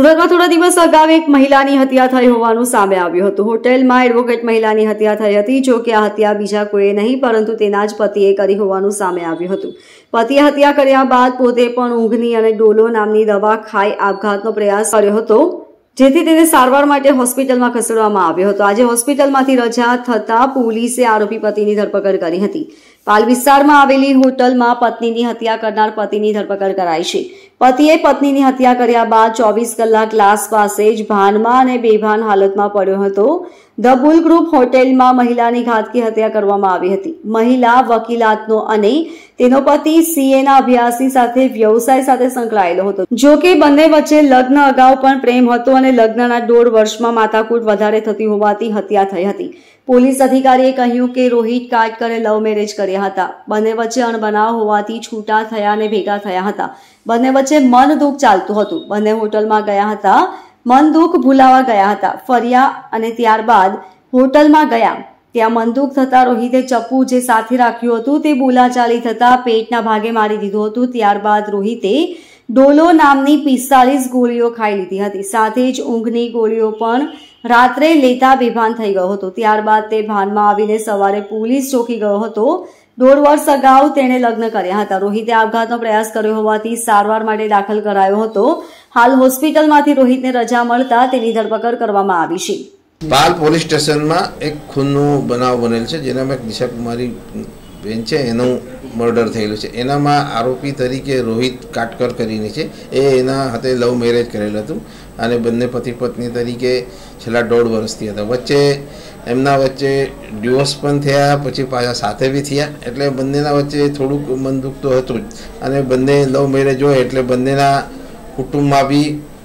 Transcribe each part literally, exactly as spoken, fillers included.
સુરતમાં થોડા દિવસ અગાઉ એક મહિલાની હત્યા થઈ હોવાનું સામે આવ્યું હતું। હોટેલમાં એડવોકેટ મહિલાની હત્યા થઈ હતી। જો કે આ હત્યા બીજા કોઈએ નહીં પરંતુ તેના જ પતિએ કરી હોવાનું સામે આવ્યું હતું। પતિએ હત્યા કર્યા બાદ પોતે પણ ઊંઘની અને ડોલો નામની દવા ખાઈ આપઘાતનો પ્રયાસ કર્યો હતો, જેથી તેને સારવાર માટે હોસ્પિટલમાં ખસેડવામાં આવ્યો હતો। આજે હોસ્પિટલમાંથી રજા થતા પોલીસે આરોપી પતિની ધરપકડ કરી હતી। પાલ વિસ્તારમાં આવેલી હોટલમાં પત્નીની હત્યા કરનાર પતિની ધરપકડ કરાઈ છે। પતિએ પત્નીની હત્યા કર્યા બાદ ચોવીસ કલાક ક્લાસ પાસે જ ભાનમાં અને બેભાન હાલતમાં પડ્યો હતો। ધ બુલ ગ્રુપ હોટેલમાં મહિલાની ઘાતકી હત્યા કરવામાં આવી હતી। મહિલા વકીલાતનો અને તેનો પતિ સીએના અભ્યાસની સાથે વ્યવસાય સાથે સંકળાયેલો હતો। જો કે બંને વચ્ચે લગ્ન અગાઉ પણ પ્રેમ હતો અને લગ્નના દોઢ વર્ષમાં માથાકૂટ વધારે થતી હોવાથી હત્યા થઈ હતી। પોલીસ અધિકારીએ કહ્યું કે રોહિત કાટકરે લવ મેરેજ કર્યા હતા। બંને વચ્ચે અણબનાવ હોવાથી છૂટા થયા અને ભેગા થયા હતા। બંને વચ્ચે મન દુઃખ ચાલતું હતું। બંને હોટલમાં ગયા હતા, મન દુઃખ ભૂલાવા ગયા હતા, ફર્યા અને ત્યારબાદ હોટલમાં ગયા। ત્યાં મન દુઃખ થતા રોહિતે ચપ્પુ જે સાથે રાખ્યું હતું તે બોલાચાલી થતા પેટના ભાગે મારી દીધું હતું। ત્યારબાદ રોહિતે ડોલો નામની પિસ્તાલીસ ગોળીઓ ખાઈ લીધી હતી। સાથે જ ઊંઘની ગોળીઓ પણ રાત્રે લેતા બેભાન થઈ ગયો હતો। ત્યારબાદ તે ભાનમાં આવીને સવારે પોલીસ ચોકી ગયો હતો। દોઢ વર્ષ અગાઉ તેણે લગ્ન કર્યા હતા। રોહિતે આપઘાતનો પ્રયાસ કર્યો હોવાથી સારવાર માટે દાખલ કરાયો હતો। હાલ હોસ્પિટલમાંથી રોહિતને રજા મળતા તેની ધરપકડ કરવામાં આવી છે। પાલ પોલીસ સ્ટેશનમાં એક ખૂનનો બનાવ બનેલ છે, જેનામાં એક દિશા કુમારી બેન છે, એનું મર્ડર થયેલું છે। એનામાં આરોપી તરીકે રોહિત કાટકર કરીને છે, એ એના હાથે લવ મેરેજ કરેલું હતું અને બંને પતિ પત્ની તરીકે છેલ્લા દોઢ વર્ષથી હતા। વચ્ચે એમના વચ્ચે ડિવોર્સ પણ થયા, પછી પાછા સાથે બી થયા, એટલે બંનેના વચ્ચે થોડુંક મન દુઃખ તો હતું જ। અને બંને લવ મેરેજ હોય એટલે બંનેના કુટુંબમાં બી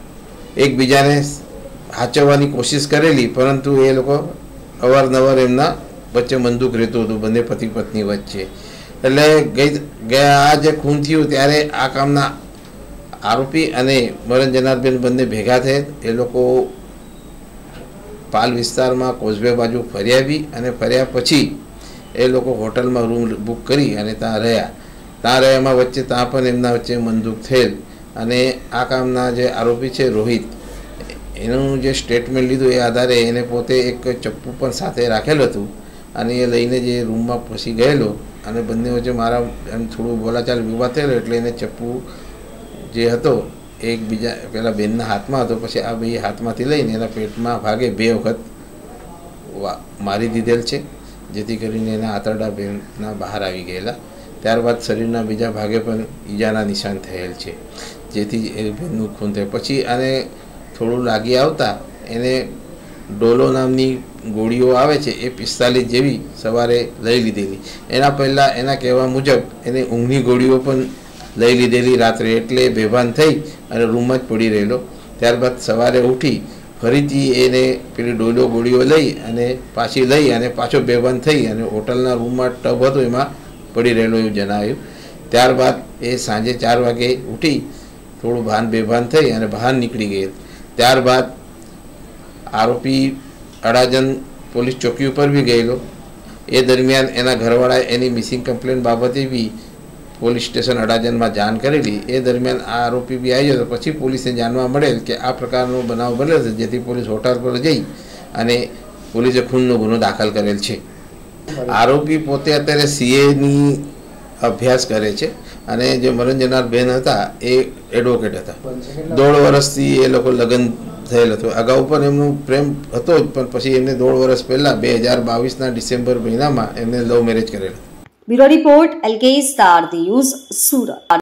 એકબીજાને હાચવવાની કોશિશ કરેલી, પરંતુ એ લોકો અવારનવાર એમના વચ્ચે મન દુઃખ રહેતું હતું બંને પતિ પત્ની વચ્ચે। એટલે ગઈ ગયા આ જે ખૂન થયું ત્યારે આ કામના આરોપી અને મરણ જનાર બેન બંને ભેગા થયા। એ લોકો પાલ વિસ્તારમાં કોઝવે બાજુ ફર્યા બી અને ફર્યા પછી એ લોકો હોટલમાં રૂમ બુક કરી અને ત્યાં રહ્યા। ત્યાં રહ્યામાં વચ્ચે ત્યાં પણ એમના વચ્ચે મનદુખ થયેલ અને આ કામના જે આરોપી છે રોહિત, એનું જે સ્ટેટમેન્ટ લીધું એ આધારે એને પોતે એક ચપ્પુ પણ સાથે રાખેલું હતું અને એ લઈને જે રૂમમાં પછી ગયેલો અને બંને વચ્ચે મારા એમ થોડું બોલાચાલ વિવાદ થયેલો, એટલે એને ચપ્પુ જે હતો એકબીજા પેલા બેનના હાથમાં હતો, પછી આ બે હાથમાંથી લઈને એના પેટમાં ભાગે બે વખત મારી દીધેલ છે, જેથી કરીને એના આંતરડા બેનના બહાર આવી ગયેલા। ત્યારબાદ શરીરના બીજા ભાગે પણ ઈજાના નિશાન થયેલ છે, જેથી એ બેનનું ખૂન થયું। પછી આને થોડું લાગી આવતા એને ડોલો નામની ગોળીઓ આવે છે, એ પિસ્તાલીસ જેવી સવારે લઈ લીધેલી। એના પહેલાં એના કહેવા મુજબ એને ઊંઘની ગોળીઓ પણ લઈ લીધેલી રાત્રે, એટલે બેભાન થઈ અને રૂમમાં જ પડી રહેલો। ત્યારબાદ સવારે ઉઠી ફરીથી એને પેલી ડોલો ગોળીઓ લઈ અને પાછી લઈ અને પાછો બેભાન થઈ અને હોટલના રૂમમાં ટબ હતો એમાં પડી રહેલો એવું જણાવ્યું। ત્યારબાદ એ સાંજે ચાર વાગે ઉઠી થોડું ભાન બેભાન થઈ અને બહાર નીકળી ગયેલ। ત્યારબાદ આરોપી અડાજણ પોલીસ ચોકી ઉપર બી ગયેલો। એ દરમિયાન એના ઘરવાળાએ એની મિસિંગ કમ્પ્લેન બાબતે બી પોલીસ સ્ટેશન અડાજણમાં જાણ કરેલી। એ દરમિયાન આ આરોપી બી આવી હતો। પછી પોલીસને જાણવા મળેલ કે આ પ્રકારનો બનાવ બનેલો છે, જેથી પોલીસ હોટલ પર જઈ અને પોલીસે ખૂનનો ગુનો દાખલ કરેલ છે। આરોપી પોતે અત્યારે સીએની અભ્યાસ કરે છે અને જે મરણ જનાર બેન હતા એ એડવોકેટ હતા। દોઢ વર્ષથી એ લોકો લગ્ન થયેલ હતું। અગાઉ પણ એમનો પ્રેમ હતો જ, પણ પછી એમને દોઢ વર્ષ પહેલાં બે હજાર બાવીસના ડિસેમ્બર મહિનામાં એમને લવ મેરેજ કરેલા। Bureau report LK star news Surat.